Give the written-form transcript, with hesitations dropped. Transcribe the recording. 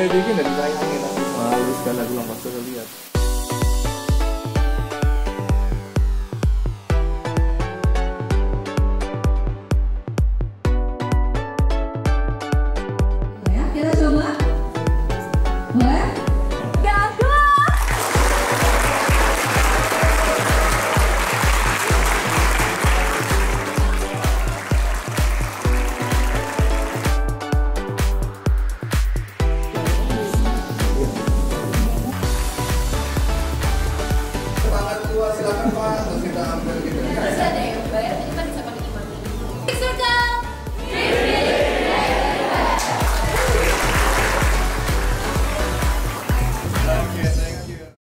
dikit dan sayangin aku malu sekali aku nggak bisa lihat. Ya, kita coba. Boleh? Gagal. Tangan dua silakan Pak, terus kita ambil